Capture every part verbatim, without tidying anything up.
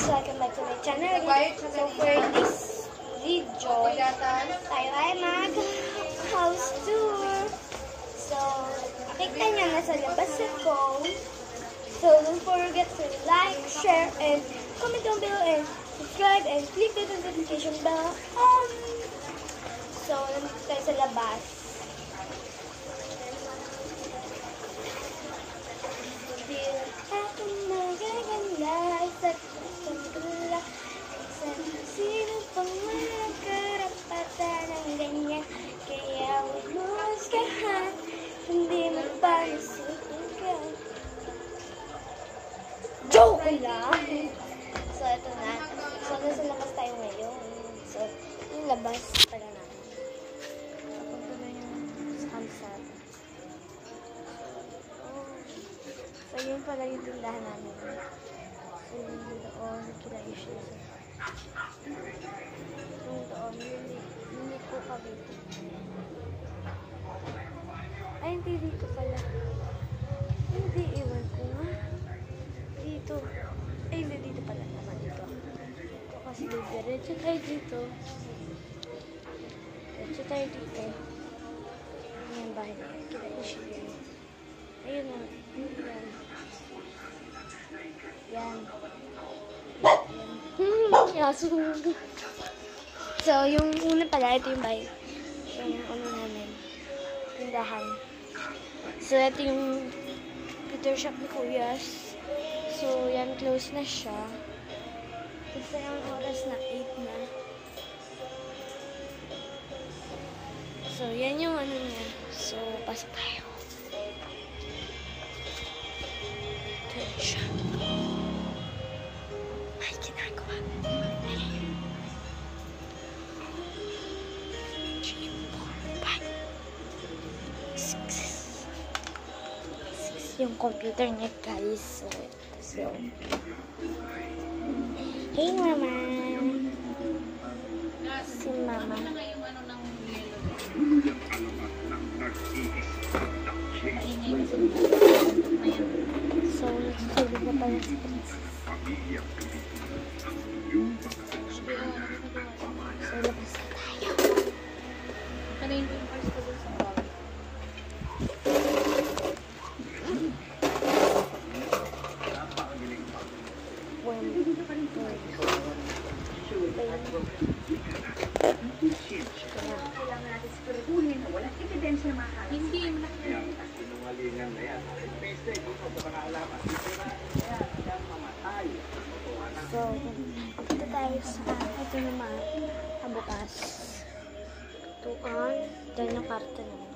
Welcome back to my channel. So for this video, tayo ay mag-house tour. So, nakikita niyo na sa labas ako. So, don't forget to like, share, and comment down below, and subscribe, and click the notification bell on. So, nandito tayo sa labas. Sino pang mga karapatan ng ganyan? Kaya huwag mo huskahan, hindi mo pa nasusugan. Joke lang! So, ito na. So, nasa labas tayo ngayon. So, yung labas pala natin. Papunta na yung sa kalsada. So, yun pala yung tindahan namin. So, yung doon, kilay siya. Yung doon, hindi ko kami. Ay, hindi dito pala. Hindi, iwan ko nga. Dito. Ay, hindi dito pala naman dito. Ito kasi dito. Diretso tayo dito. Diretso tayo dito. Ayan, bahay na. Kilay siya yan. Ayun na. Yan. Yan. So, yung una pala, ito yung bahay. Yung ano namin. Tindahan. So, ito yung computer shop ni Kuyas. So, yan, close na siya. Kasi yung oras na eight na. So, yan yung ano niya. So, pasok tayo. Ito yun siya. May ginagawa. Yung computer niya, guys. So, so. Hey, mama. Si mama. So, nagsasabi na pala si Princess. So, labas na tayo. Kanayin ko yung first ko dun sa bag. Hindi mo na sinungalingan na yan. Mistake mo sa pangalaman. So, ito tayo sa ito naman, kabukas. Tuan, dyan yung karton naman.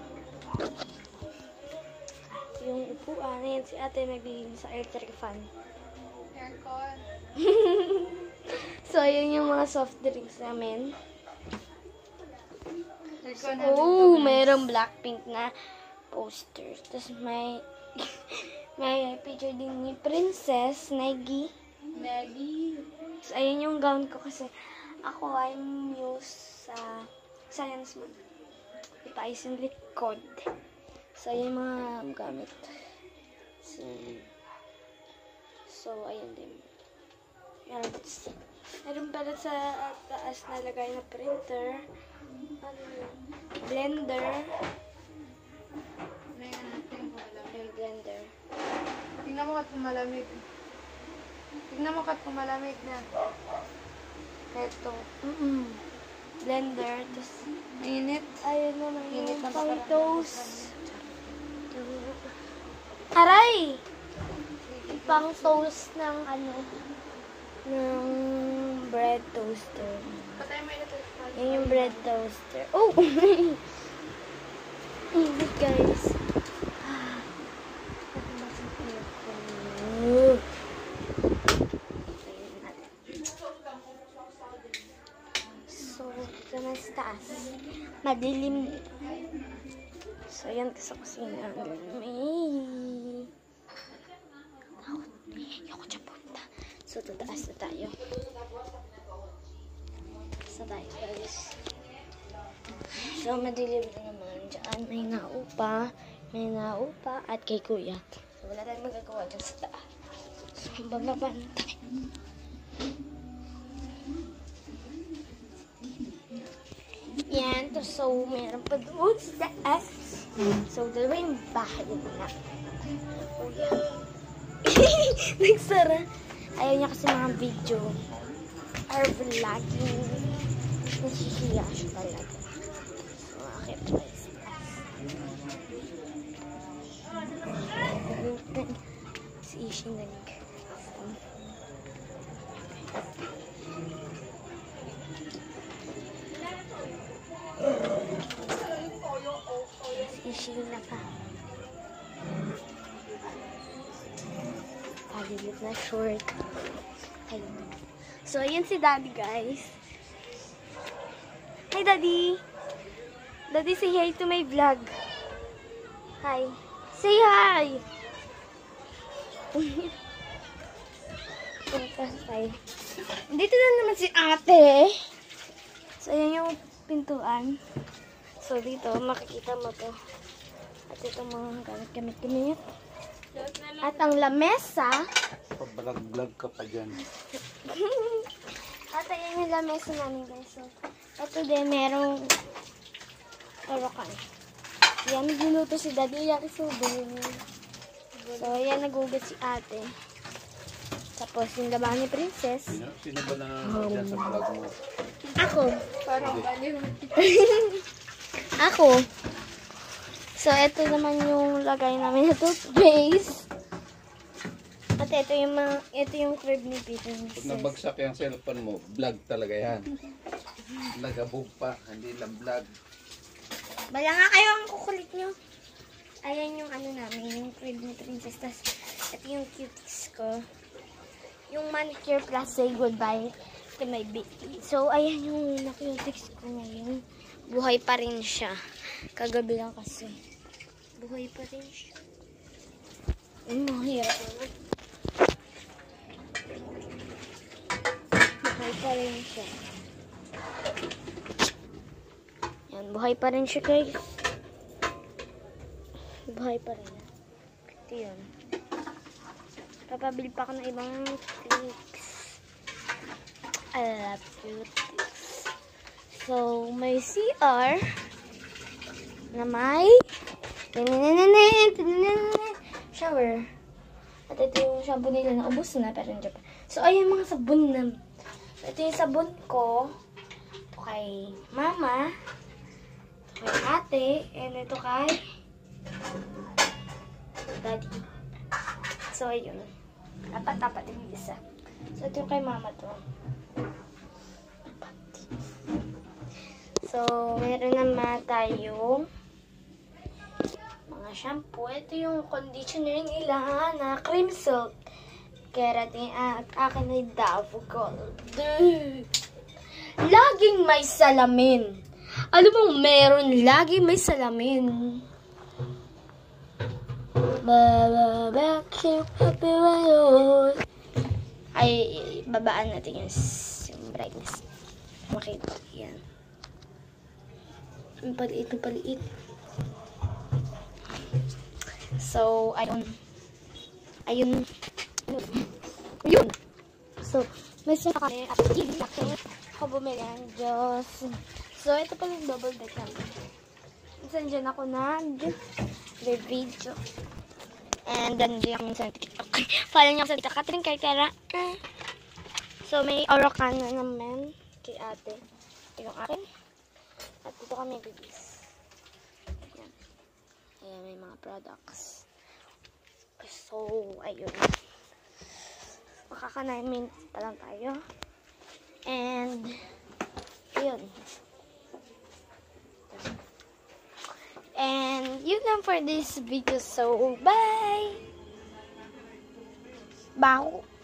Yung upuan, ayan si ate naglilinis sa electric fan. Aircon. So, yun yung mga soft drinks namin. Aircon Oh, mayroong Blackpink na posters. Tapos may may picture din ni Princess Negi. Maggie. So, ayun yung gown ko kasi ako ay muse sa science month. Ipais yung likod. So, ayun yung mga gamit. So, so ayun din. Yan. Meron pala sa taas na lagay na printer. Ano yun? Blender. Tingnan natin kung malamig. Yung blender. Tingnan mo kat malamig. Tingnan mo kat malamig na. Ito. Mm-mm. Blender. Tapos, Mainit. ayun naman Init yung na pang baka- toast. Aray! Pang toast ng ano, ng bread toaster. Patay mo ito. Yan yung bread toaster. Oh! Init, guys. Oh. So, ito na sa taas. Madilim. So, yan sa kusina. May... Ayoko dyan punta. So, tataas na tayo. Sa tayo, guys. So, madilim na naman. Diyan may naupa. May naupa at kay kuya. So, wala tayong magagawa dyan sa taas. So, bababa na tayo. Yan. To, so, meron pa doon sa taas. So, dalawa yung bahay na. Oh, yan. Nagsara. Ayaw niya kasi mga video. Or vlogging. Nasihiya siya talaga. So, akit pa yung si Ishi nag si Ishi na pa palilit na short. Ayun. So ayan si Daddy, guys. Hi Daddy. Daddy, say hi to my vlog. Hi. Say hi. Dito na naman si ate. So, ayan yung pintuan. So, dito, makikita mo to. At ito mga gamit-gamit. At ang lamesa. Pabalag-vlog ka pa dyan. At ayan yung lamesa namin, guys. So, ito din, merong karokan. Yan, nagluto si Daddy. Yakisoba. So, ayan, nagugat si ate. Tapos, yung labahan ni Princess. Sino, sino ba na dyan sa vlog mo? Ako. Parang baliw. Ako. So, ito naman yung lagay namin na toothpaste. At ito yung mga, ito yung crib ni Peter. Pag nabagsak yung cellphone mo, vlog talaga yan. Lagabog pa, hindi lang vlog. Bala nga kayo ang kukulit nyo. Ayan yung ano namin, yung crib ni Princess. Tapos, ito yung cuties ko. Yung manicure plus say goodbye to my baby. So, ayan yung na-cuties ko ngayon. Buhay pa rin siya. Kagabi lang kasi. Buhay pa rin siya. Ang mahirap naman. Buhay pa rin siya. Yan, buhay pa rin siya, guys. Buhay pa rin. Ito yun. Papabili pa ako ng ibang clicks. I love clicks. So, may C R na may shower. At ito yung shampoo nila na ubos na, pero hindi pa. So, ayun mga sabon na. Ito yung sabon ko. Ito kay mama. Ito kay ate. And ito kay Daddy. So, ayun. Dapat-dapat yung isa. So, ito yung kay mama to. So, meron naman tayong mga shampoo. Ito yung conditioner nila na cream silk. Keratin at akin ay Dove Gold. Laging may salamin. Ano bang meron? Laging may salamin. Ay, babaan natin yung, yung brightness. Makita. Yan. Ang paliit, ang paliit. So, ayun. Ayun. Ayun. So, may sila kami at iiyak ako bumili ng Diyos. So, ito pala yung double deck namin. Minsan dyan ako nag-video. And then, dyan ako minsan TikTok. Follow niyo ako sa TikTok. Catherine Cartera. So, may Orocan na naman kay ate. Ito yung akin. At dito kami bibis. Ayan. Ayan, may mga products. So, ayun. Makaka-nine minutes pa lang tayo. And, ayun. And, yun lang for this video. So, bye! Bye!